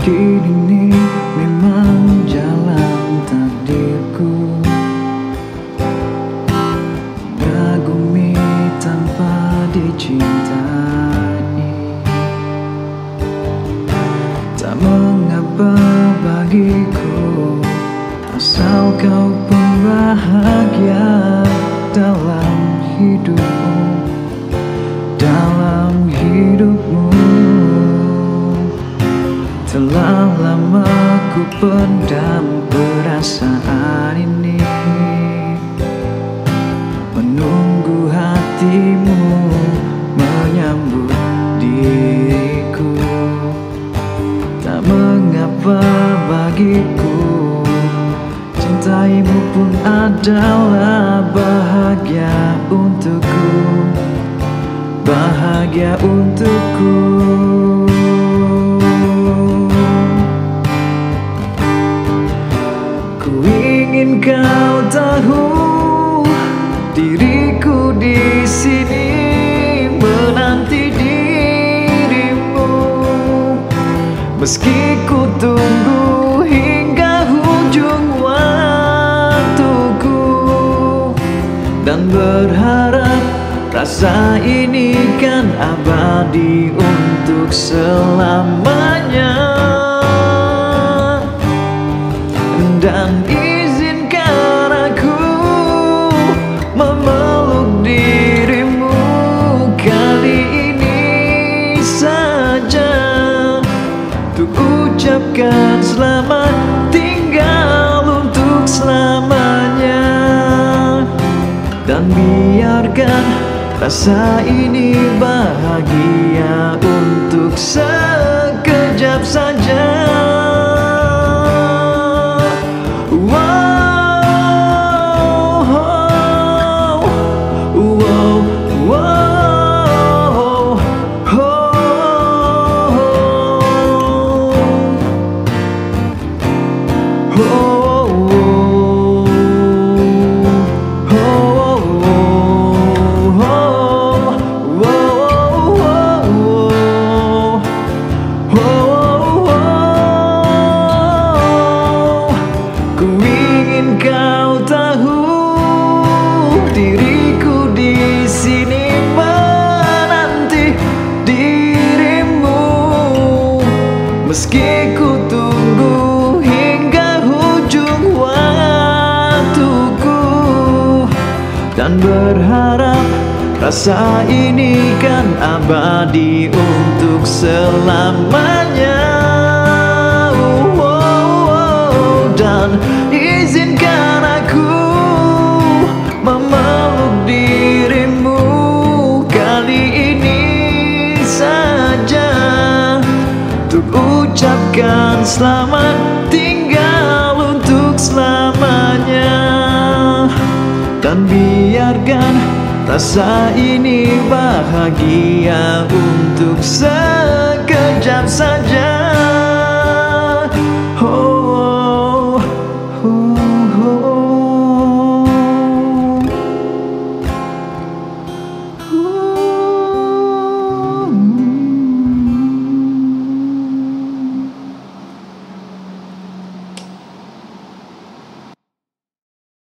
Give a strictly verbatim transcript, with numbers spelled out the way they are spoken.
Mungkin ini memang jalan takdirku, mengagumi tanpa dicintai. Tak mengapa bagiku, asal kau pun bahagia dalam hidupmu, dalam hidupmu. Telah lama ku pendam perasaan ini, menunggu hatimu menyambut diriku. Tak mengapa bagiku, cintaimu pun adalah bahagia untukku, bahagia untukku. Ku ingin kau tahu, diriku di sini menanti dirimu, meski ku tunggu hingga ujung waktuku, dan berharap rasa ini kan abadi untuk selamanya. Dan izinkan aku memeluk dirimu kali ini saja, untuk ucapkan selamat tinggal untuk selamanya. Dan biarkan rasa ini bahagia untuk sekejap saja. Ku ingin kau tahu, diriku di sini menanti dirimu, meski ku tunggu hingga ujung waktuku, dan berharap rasa ini kan abadi untuk selamanya. Dan izinkan aku memeluk dirimu kali ini saja, untuk ucapkan selamat tinggal untuk selamanya. Dan biarkan rasa ini bahagia untuk sekejap saja.